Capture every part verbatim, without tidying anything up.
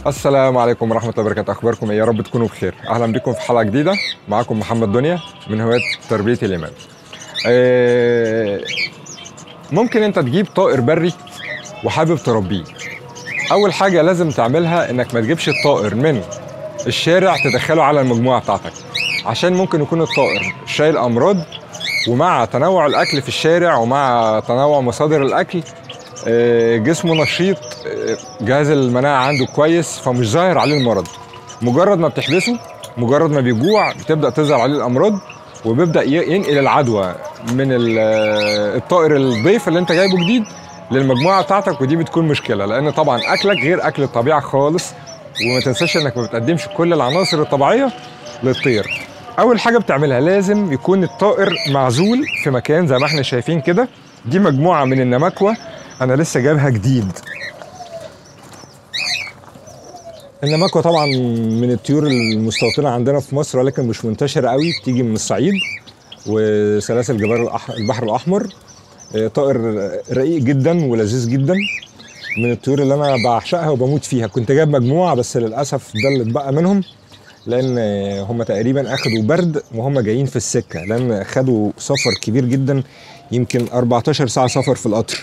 السلام عليكم ورحمة الله وبركاته. أخباركم إيه؟ يا رب تكونوا بخير. أهلا بكم في حلقة جديدة. معكم محمد دنيا من هواة تربية اليمام. آه، ممكن أنت تجيب طائر بري وحابب تربيه. أول حاجة لازم تعملها إنك ما تجيبش الطائر من الشارع تدخله على المجموعة بتاعتك، عشان ممكن يكون الطائر شايل أمراض، ومع تنوع الأكل في الشارع ومع تنوع مصادر الأكل جسمه نشيط، جهاز المناعة عنده كويس، فمش ظاهر عليه المرض. مجرد ما بتحبسه، مجرد ما بيجوع، بتبدأ تظهر عليه الأمراض، وبيبدأ ينقل العدوى من الطائر الضيف اللي انت جايبه جديد للمجموعة بتاعتك، ودي بتكون مشكلة، لأن طبعا أكلك غير أكل الطبيعة خالص. وما تنساش إنك ما بتقدمش كل العناصر الطبيعية للطير. أول حاجة بتعملها لازم يكون الطائر معزول في مكان زي ما احنا شايفين كده. دي مجموعة من النماكوة أنا لسه جايبها جديد. النماكوة طبعا من الطيور المستوطنة عندنا في مصر، ولكن مش منتشرة قوي، بتيجي من الصعيد وسلاسل جبال البحر الأحمر. طائر رقيق جدا ولذيذ جدا، من الطيور اللي أنا بعشقها وبموت فيها. كنت جايب مجموعة بس للأسف ده اللي اتبقى منهم، لأن هم تقريبا أخدوا برد وهم جايين في السكة، لأن خدوا سفر كبير جدا، يمكن أربعتاشر ساعة سفر في القطر.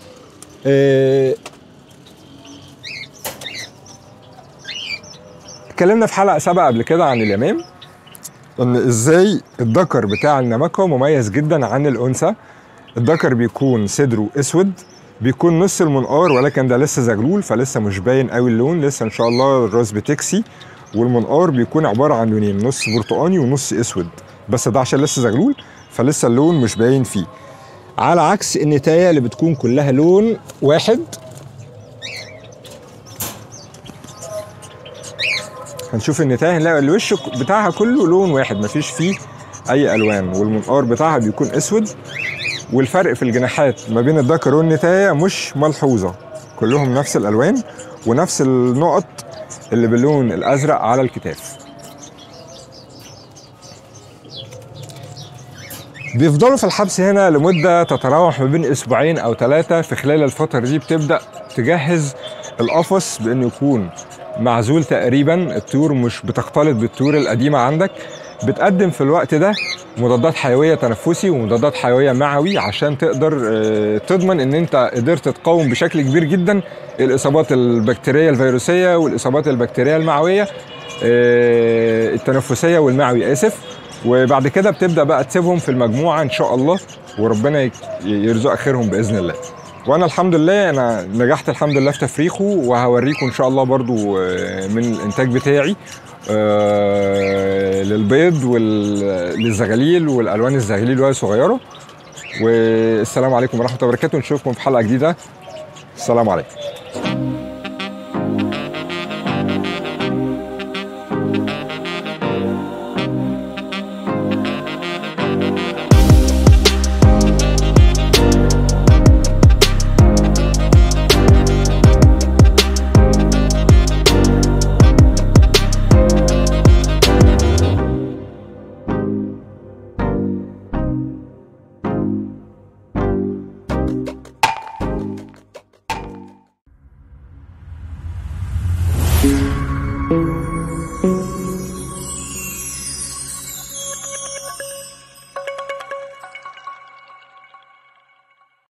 اتكلمنا في حلقة سابقة قبل كده عن اليمام، ان ازاي الذكر بتاع النماكوة مميز جدا عن الانثى. الذكر بيكون صدره اسود، بيكون نص المنقار، ولكن ده لسه زغلول فلسه مش باين قوي اللون، لسه ان شاء الله الراس بتكسي. والمنقار بيكون عبارة عن لونين، نص برتقاني ونص اسود، بس ده عشان لسه زغلول فلسه اللون مش باين فيه، على عكس النتاية اللي بتكون كلها لون واحد. هنشوف النتاية هنلاقي الوش بتاعها كله لون واحد، مفيش فيه اي الوان، والمنقار بتاعها بيكون اسود. والفرق في الجناحات ما بين الذكر والنتاية مش ملحوظة، كلهم نفس الالوان ونفس النقط اللي باللون الازرق على الكتاف. بيفضلوا في الحبس هنا لمدة تتراوح ما بين اسبوعين او ثلاثة. في خلال الفترة دي بتبدأ تجهز القفص بانه يكون معزول تقريبا، الطيور مش بتختلط بالطيور القديمة عندك. بتقدم في الوقت ده مضادات حيوية تنفسي ومضادات حيوية معوي، عشان تقدر تضمن ان انت قدرت تقاوم بشكل كبير جدا الاصابات البكتيرية الفيروسية والاصابات البكتيرية المعوية التنفسية والمعوي اسف. وبعد كده بتبدأ بقى تسيبهم في المجموعة ان شاء الله، وربنا يرزق خيرهم بإذن الله. وانا الحمد لله انا نجحت الحمد لله في تفريخه، وهوريكم ان شاء الله برضو من الانتاج بتاعي للبيض وللزغاليل والالوان الزغاليل وهي صغيره. والسلام عليكم ورحمه الله وبركاته، نشوفكم في حلقه جديده. السلام عليكم. Thank you.